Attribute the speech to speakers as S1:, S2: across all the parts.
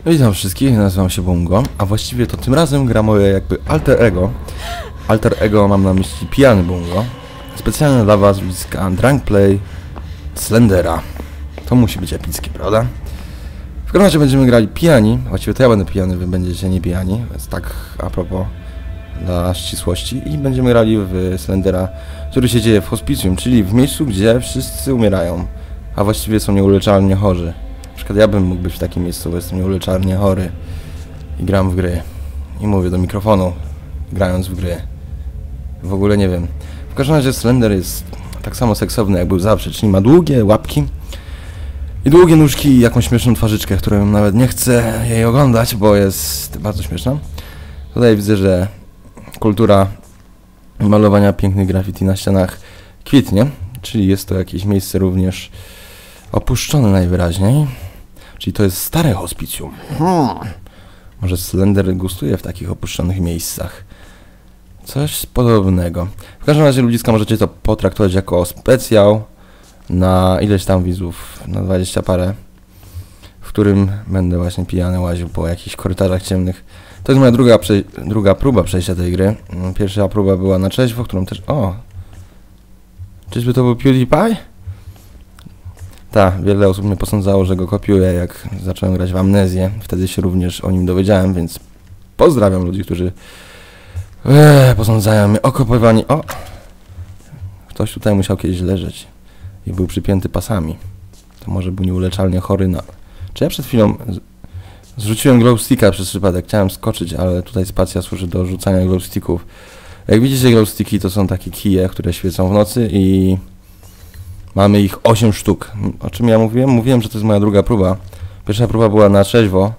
S1: Witam wszystkich, nazywam się Bungo, a właściwie to tym razem gra moje jakby alter ego. Alter ego mam na myśli pijany Bungo. Specjalnie dla was ludziska Drunk Play Slendera. To musi być epickie, prawda? W każdym razie będziemy grali pijani, właściwie to ja będę pijany, wy będziecie nie pijani, więc tak a propos dla ścisłości. I będziemy grali w Slendera, który się dzieje w hospicjum, czyli w miejscu, gdzie wszyscy umierają, a właściwie są nieuleczalnie chorzy. Na przykład ja bym mógł być w takim miejscu, bo jestem nieuleczalnie chory i gram w gry. I mówię do mikrofonu, grając w gry. W ogóle nie wiem. W każdym razie Slender jest tak samo seksowny, jak był zawsze, czyli ma długie łapki i długie nóżki i jakąś śmieszną twarzyczkę, którą nawet nie chcę jej oglądać, bo jest bardzo śmieszna. Tutaj widzę, że kultura malowania pięknych graffiti na ścianach kwitnie, czyli jest to jakieś miejsce również opuszczone najwyraźniej. Czyli to jest stare hospicjum. Może Slender gustuje w takich opuszczonych miejscach. Coś podobnego. W każdym razie ludziska możecie to potraktować jako specjał na ileś tam widzów, na 20 parę, w którym będę właśnie pijany łaził po jakichś korytarzach ciemnych. To jest moja druga próba przejścia tej gry. Pierwsza próba była na trzeźwo, którą też... O! Czyżby to był PewDiePie? Tak, wiele osób mnie posądzało, że go kopiuję, jak zacząłem grać w Amnezję. Wtedy się również o nim dowiedziałem, więc pozdrawiam ludzi, którzy posądzają mnie o kopiowanie. O! Ktoś tutaj musiał kiedyś leżeć i był przypięty pasami. To może był nieuleczalnie chory na... Czy ja przed chwilą zrzuciłem glowsticka przez przypadek? Chciałem skoczyć, ale tutaj spacja służy do rzucania glowsticków. Jak widzicie, glowsticki to są takie kije, które świecą w nocy i... Mamy ich 8 sztuk. O czym ja mówiłem? Mówiłem, że to jest moja druga próba. Pierwsza próba była na trzeźwo.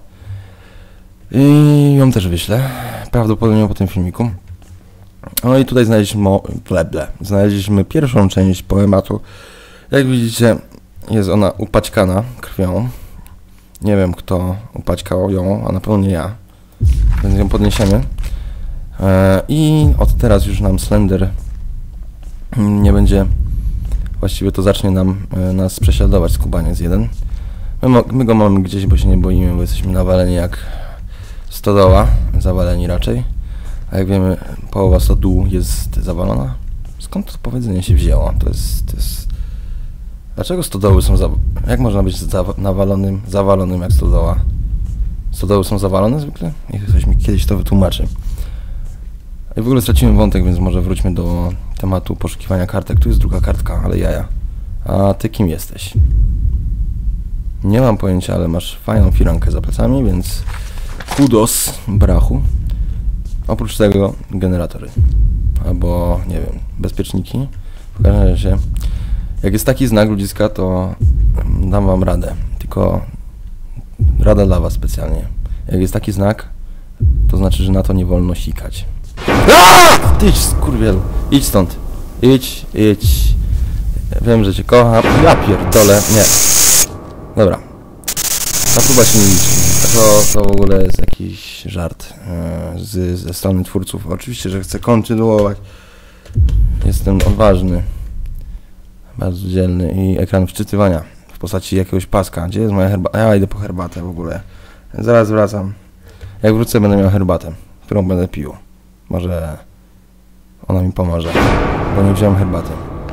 S1: I ją też wyślę. Prawdopodobnie po tym filmiku. No i tutaj znaleźliśmy pierwszą część poematu. Jak widzicie, jest ona upaćkana krwią. Nie wiem, kto upaćkał ją, a na pewno nie ja. Więc ją podniesiemy. I od teraz już nam Slender nie będzie... Właściwie to zacznie nas prześladować skubaniec jeden. My go mamy gdzieś, bo się nie boimy, bo jesteśmy nawaleni jak stodoła. Zawaleni raczej. A jak wiemy, połowa stodu jest zawalona. Skąd to powiedzenie się wzięło? To jest... Dlaczego stodoły są Jak można być zawalonym jak stodoła? Stodoły są zawalone zwykle? Niech ktoś mi kiedyś to wytłumaczy. I w ogóle straciłem wątek, więc może wróćmy do tematu poszukiwania kartek. Tu jest druga kartka, ale jaja. A ty kim jesteś? Nie mam pojęcia, ale masz fajną firankę za plecami, więc kudos, brachu. Oprócz tego generatory. Albo, nie wiem, bezpieczniki. W każdym razie, jak jest taki znak ludziska, to dam wam radę. Tylko rada dla was specjalnie. Jak jest taki znak, to znaczy, że na to nie wolno sikać. Ty idź, skurwielu. Idź stąd. Idź. Wiem, że cię kocham. Ja pierdolę. Nie. Dobra. Ta próba się nie liczy. To w ogóle jest jakiś żart ze strony twórców. Oczywiście, że chcę kontynuować. Jestem odważny. Bardzo dzielny. I ekran wczytywania w postaci jakiegoś paska. Gdzie jest moja herbata? Ja idę po herbatę w ogóle. Zaraz wracam. Jak wrócę, będę miał herbatę, którą będę pił. Może ona mi pomoże, bo nie wziąłem herbaty.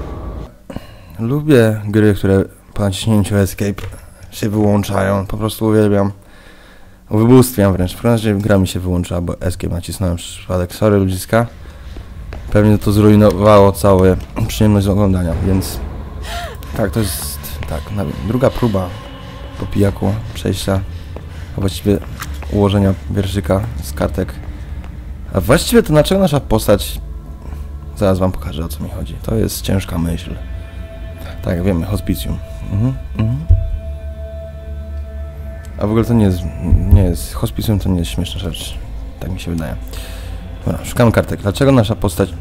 S1: Lubię gry, które po naciśnięciu Escape się wyłączają. Po prostu uwielbiam. Wybóstwiam wręcz. W każdym razie gra mi się wyłączyła, bo Escape nacisnąłem przez przypadek. Sorry ludziska. Pewnie to zrujnowało całą przyjemność oglądania, więc... Tak, to jest... Tak, druga próba po pijaku przejścia, a właściwie ułożenia wierszyka z kartek. A właściwie to dlaczego nasza postać... Zaraz wam pokażę, o co mi chodzi. To jest ciężka myśl. Tak, wiemy, hospicjum. A w ogóle to nie jest... Hospicjum to nie jest śmieszna rzecz. Tak mi się wydaje. Dobra, szukamy kartek. Dlaczego nasza postać...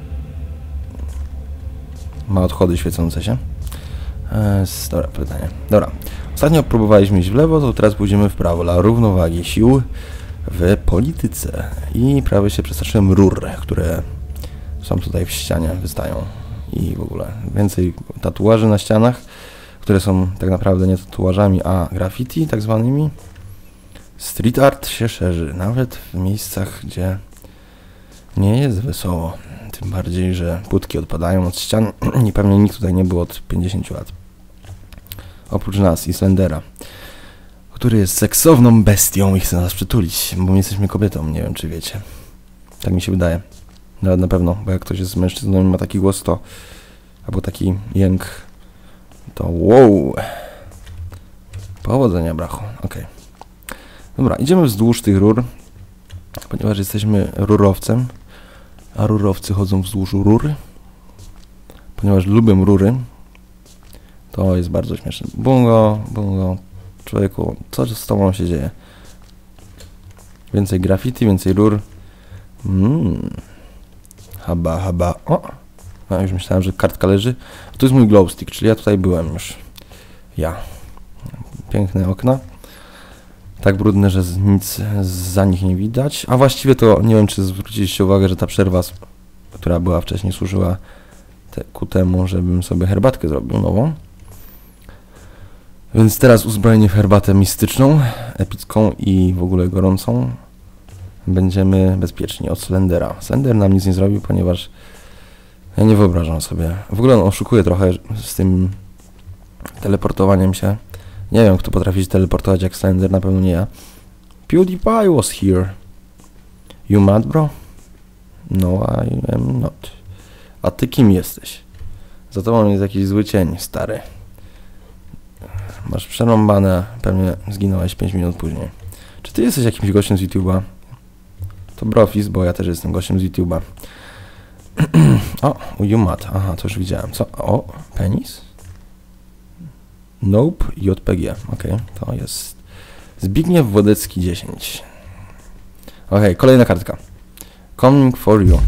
S1: ma odchody świecące się? Dobra, pytanie. Dobra. Ostatnio próbowaliśmy iść w lewo, to teraz pójdziemy w prawo. Dla równowagi sił w polityce. I prawie się przestraszyłem rur, które są tutaj w ścianie, wystają. I w ogóle więcej tatuaży na ścianach, które są tak naprawdę nie tatuażami, a graffiti tak zwanymi. Street art się szerzy, nawet w miejscach, gdzie nie jest wesoło. Tym bardziej, że płytki odpadają od ścian i pewnie nikt tutaj nie był od 50 lat. Oprócz nas i Slendera, który jest seksowną bestią i chce nas przytulić, bo my jesteśmy kobietą, nie wiem czy wiecie. Tak mi się wydaje. Nawet na pewno, bo jak ktoś jest mężczyzną i ma taki głos, to albo taki jęk, to wow. Powodzenia, brachu. Okej. Dobra, idziemy wzdłuż tych rur, ponieważ jesteśmy rurowcem, a rurowcy chodzą wzdłuż rury, ponieważ lubię rury. To jest bardzo śmieszne. Bungo, bungo. Człowieku, co z tobą się dzieje? Więcej graffiti, więcej rur. Haba, haba. O! No, już myślałem, że kartka leży. Tu jest mój glowstick, czyli ja tutaj byłem już. Ja. Piękne okna. Tak brudne, że nic za nich nie widać. A właściwie to nie wiem, czy zwróciliście uwagę, że ta przerwa, która była wcześniej, służyła ku temu, żebym sobie herbatkę zrobił nową. Więc teraz uzbrojeni w herbatę mistyczną, epicką i w ogóle gorącą będziemy bezpieczni od Slendera. Slender nam nic nie zrobił, ponieważ ja nie wyobrażam sobie. W ogóle on oszukuje trochę z tym teleportowaniem się. Nie wiem, kto potrafi się teleportować jak Slender, na pewno nie ja. PewDiePie was here. You mad, bro? No, I am not. A ty kim jesteś? Za tobą jest jakiś zły cień, stary. Masz przerąbane, pewnie zginąłeś 5 minut później. Czy ty jesteś jakimś gościem z YouTube'a? To Brofis, bo ja też jestem gościem z YouTube'a. O, you mad. Aha, to już widziałem. Co? O, penis? Nope, JPG. Okej, to jest Zbigniew Wodecki 10. Okej, kolejna kartka. Coming for you.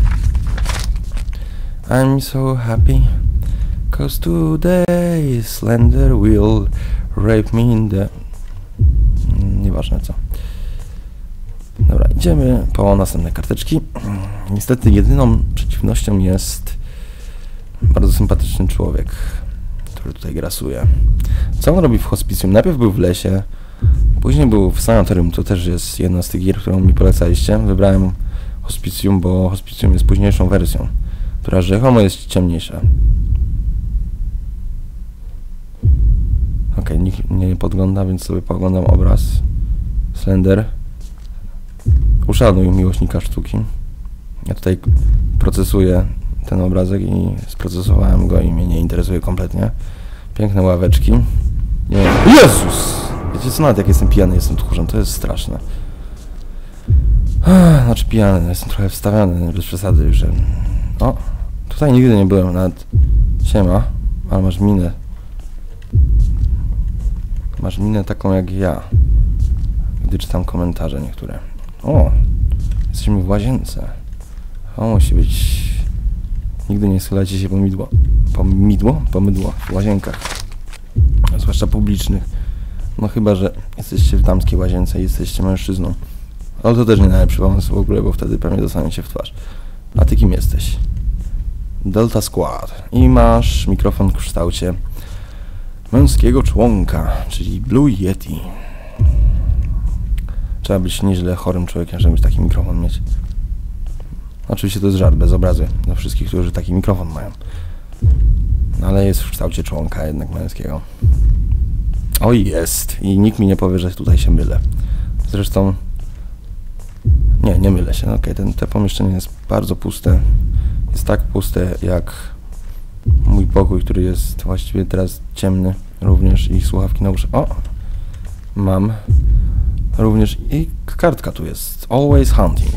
S1: I'm so happy, cause today Slender will rape me in the... Nieważne co. Dobra, idziemy po następne karteczki. Niestety jedyną przeciwnością jest bardzo sympatyczny człowiek, który tutaj grasuje. Co on robi w hospicjum? Najpierw był w lesie, później był w sanatorium. To też jest jedna z tych gier, którą mi polecaliście. Wybrałem hospicjum, bo hospicjum jest późniejszą wersją, która rzekomo jest ciemniejsza. Okej, nikt mnie nie podgląda, więc sobie poglądam obraz. Slender. Uszanuj miłośnika sztuki. Ja tutaj procesuję ten obrazek i sprocesowałem go i mnie nie interesuje kompletnie. Piękne ławeczki. Nie. Jezus! Wiecie co, nawet jak jestem pijany, jestem tchórzem, to jest straszne. Znaczy pijany, jestem trochę wstawiany, bez przesady już. O, tutaj nigdy nie byłem, nawet... Siema, ale masz minę. Masz minę taką jak ja, gdy czytam komentarze niektóre. O, jesteśmy w łazience. O, musi być... Nigdy nie schylajcie się po mydło w łazienkach. Zwłaszcza publicznych. No chyba, że jesteście w damskiej łazience i jesteście mężczyzną. Ale to też nie najlepszy pomysł w ogóle, bo wtedy pewnie dostaniecie w twarz. A ty kim jesteś? Delta Squad. I masz mikrofon w kształcie męskiego członka, czyli Blue Yeti. Trzeba być nieźle chorym człowiekiem, żeby taki mikrofon mieć. Oczywiście to jest żart, bez obrazy dla wszystkich, którzy taki mikrofon mają. No, ale jest w kształcie członka jednak męskiego. O, jest. I nikt mi nie powie, że tutaj się mylę. Zresztą... Nie mylę się. Okej, te pomieszczenie jest bardzo puste. Jest tak puste jak mój pokój, który jest właściwie teraz ciemny. Również i słuchawki na uszy. O! Mam również i kartka tu jest. Always hunting.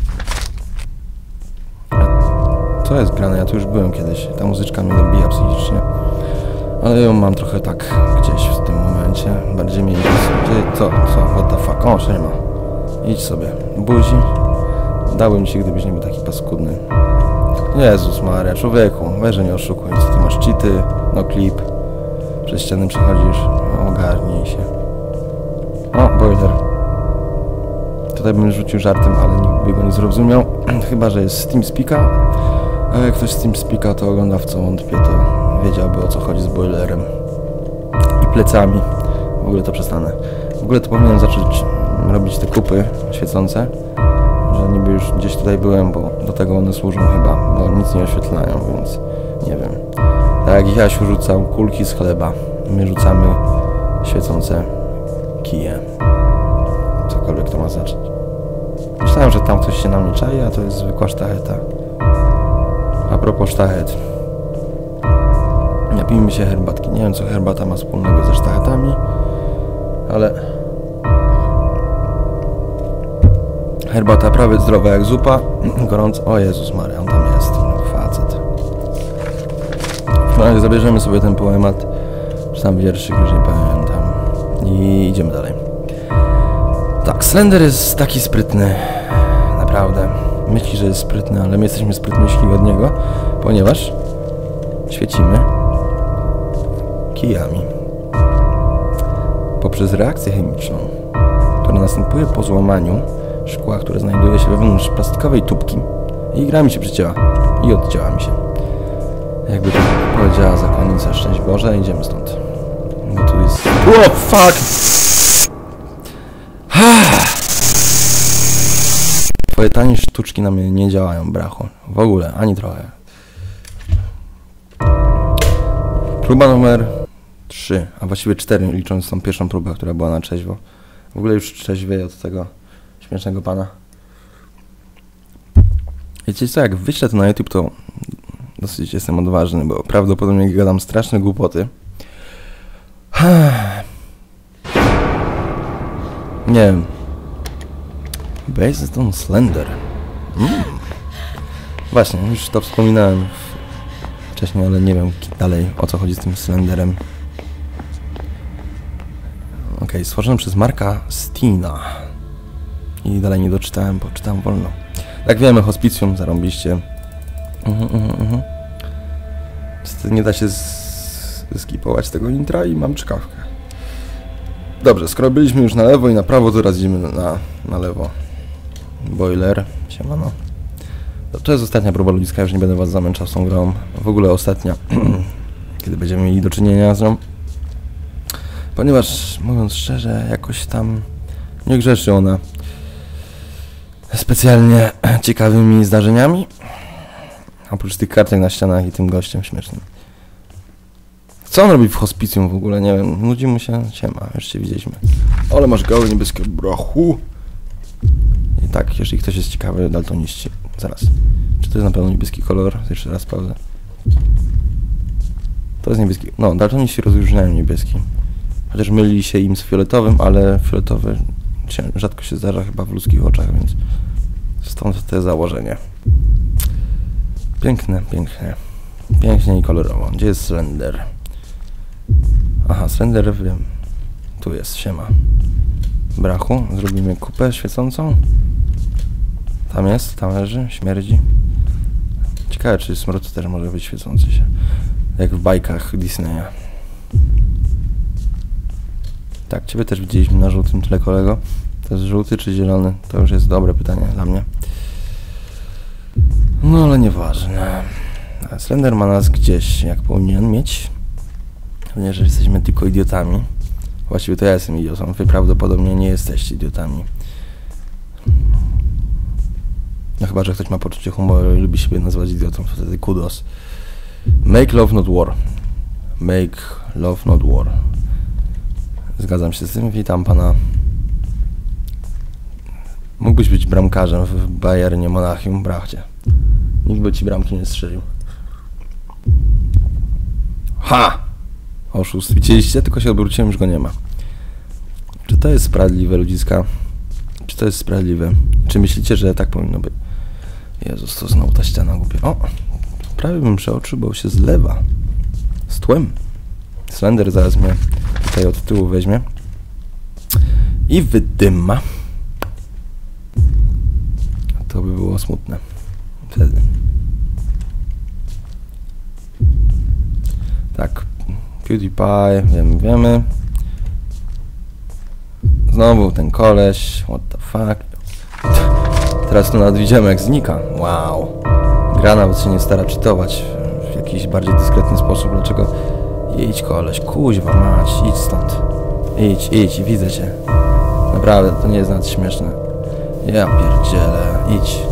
S1: To jest grane, ja tu już byłem kiedyś. Ta muzyczka mnie dobija psychicznie. Ale ją mam trochę tak gdzieś w tym momencie. Bardziej mnie interesuje. Co? What the fuck? O, się nie ma. Idź sobie. Buzi. Dałem ci, gdybyś nie był taki paskudny. Jezus Maria, człowieku. Weź, że nie oszukuj. Co ty masz cheaty? No clip. Przez ściany przechodzisz. Ogarnij się. O, boiler. Tutaj bym rzucił żartem, ale nikt by go nie zrozumiał. Chyba, że jest z TeamSpeaka. A jak ktoś z TeamSpeaka to ogląda, w co wątpię, to wiedziałby, o co chodzi z boilerem i plecami. W ogóle to przestanę. W ogóle to powinienem zacząć robić te kupy świecące, że niby już gdzieś tutaj byłem, bo do tego one służą chyba, bo nic nie oświetlają, więc nie wiem. Tak jak Jasiu rzucał kulki z chleba, my rzucamy świecące kije. Cokolwiek to ma znaczyć. Myślałem, że tam coś się na mnie czai, a to jest zwykła sztacheta. A propos sztachet. Napijmy się herbatki. Nie wiem, co herbata ma wspólnego ze sztachetami, ale herbata prawie zdrowa jak zupa. Gorąco. O Jezus Maria, on tam jest. Facet. No, zabierzemy sobie ten poemat, czy tam wierszyk, już nie pamiętam. I idziemy dalej. Tak, Slender jest taki sprytny. Naprawdę. Myśli, że jest sprytny, ale my jesteśmy sprytniejsi od niego, ponieważ świecimy kijami poprzez reakcję chemiczną, która następuje po złamaniu szkła, które znajduje się wewnątrz plastikowej tubki i gra mi się przycięła i odcięła mi się. Jakby to powiedziała zakonnica, szczęść Boże, idziemy stąd. Bo tu jest... O, fuck! Twoje tanie sztuczki na mnie nie działają, bracho. W ogóle, ani trochę. Próba numer 3, a właściwie 4, licząc tą pierwszą próbę, która była na trzeźwo. W ogóle już trzeźwieję od tego śmiesznego pana. Wiecie co, jak wyślę to na YouTube, to dosyć jestem odważny, bo prawdopodobnie gadam straszne głupoty. Nie wiem. Based on Slender. Właśnie, już to wspominałem wcześniej, ale nie wiem dalej, o co chodzi z tym Slenderem. Okej, stworzony przez Marka Steena. I dalej nie doczytałem, bo czytam wolno. Jak wiemy, hospicjum zarąbiście. Niestety nie da się skipować tego intra i mam czkawkę. Dobrze, skoro byliśmy już na lewo i na prawo, to teraz idziemy na lewo. Boiler, siemano. To jest ostatnia próba ludzka, już nie będę was zamęczał z tą grą. W ogóle ostatnia, kiedy będziemy mieli do czynienia z nią. Ponieważ, mówiąc szczerze, jakoś tam nie grzeszy ona specjalnie ciekawymi zdarzeniami. Oprócz tych kartek na ścianach i tym gościem śmiesznym. Co on robi w hospicjum w ogóle? Nie wiem, nudzi mu się, siema, już się widzieliśmy. Ale masz gołe niebieskie brachu. I tak, jeżeli ktoś jest ciekawy, daltoniści. Zaraz. Czy to jest na pewno niebieski kolor? Jeszcze raz sprawdzę. To jest niebieski. No, daltoniści rozróżniają niebieski. Chociaż mylili się im z fioletowym, ale fioletowy rzadko się zdarza chyba w ludzkich oczach, więc stąd to założenie. Piękne, pięknie. Pięknie i kolorowo. Gdzie jest Slender? Aha, Slender wiem. Tu jest, siema. Brachu, zrobimy kupę świecącą. Tam jest, tam leży, śmierdzi. Ciekawe, czy smród też może być świecący się. Jak w bajkach Disneya. Tak, ciebie też widzieliśmy na żółtym tle, kolego. To jest żółty czy zielony? To już jest dobre pytanie dla mnie. No ale nieważne. Slender ma nas gdzieś, jak powinien mieć. Ponieważ jesteśmy tylko idiotami. Właściwie to ja jestem idiotą. Wy prawdopodobnie nie jesteście idiotami. No chyba, że ktoś ma poczucie humoru i lubi siebie nazwać idiotą, to wtedy kudos. Make love not war. Make love not war. Zgadzam się z tym. Witam pana. Mógłbyś być bramkarzem w Bayernie Monachium, brachcie. Nikt by ci bramki nie strzelił. Ha! Oszust. Widzieliście? Tylko się obróciłem, już go nie ma. Czy to jest sprawiedliwe, ludziska? Czy to jest sprawiedliwe? Czy myślicie, że tak powinno być? Jezus, to znowu ta ściana głupia. O! Prawie bym przeoczył, bo się zlewa. Z tłem. Slender zaraz mnie tutaj od tyłu weźmie. I wydyma. To by było smutne. Wtedy. Tak. PewDiePie, wiemy. Znowu ten koleś. What the fuck. Teraz tu nawet widzimy, jak znika. Wow. Gra nawet się nie stara czytować w jakiś bardziej dyskretny sposób. Dlaczego? Idź koleś, kuźwa mać, idź stąd. Idź, widzę cię. Naprawdę, to nie jest nawet śmieszne. Ja pierdzielę, idź.